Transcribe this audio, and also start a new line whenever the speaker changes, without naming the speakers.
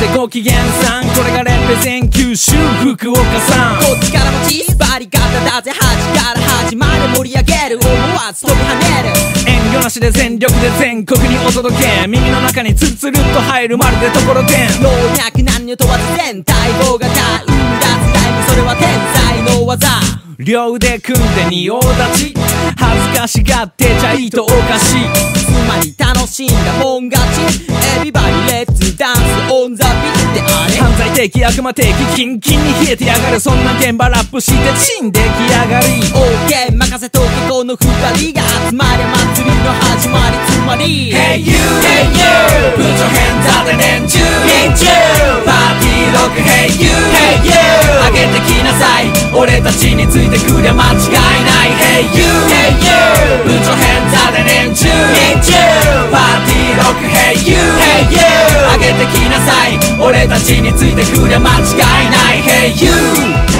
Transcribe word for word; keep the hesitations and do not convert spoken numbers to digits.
してご機嫌さん、これがレペゼン九州福岡さん。
こっちからもチーズバリ方だぜ、端から端まで盛り上げる、思わず飛び跳ねる。
遠慮なしで全力で全国にお届け、耳の中にツルツルっと入るまるでところてん。
老若男女問わず全体棒型生み出すライブ、それは天才の技。
両腕組んで仁王立ち、恥ずかしがってちゃいいとおかしい。
つまり楽しんだもん勝ち、エビバリレッツダンスオンザビーってあれ。
犯罪的悪魔的キンキンに冷えてやがる、そんな現場ラップしてチン出来上がり。
OK 任せとけこの二人が集まり祭りの始まり、つまり
Hey you, hey you, put your hands up and then do it you。 パーティーロック Hey you, hey you、 上げてきなさい、俺たちについてくりゃ間違いない。 Hey you, hey you, put your hands up and then do it you。 パーティーロック Hey you, hey you、 上げてきなさい、俺たちについてくりゃ間違いない。 Hey you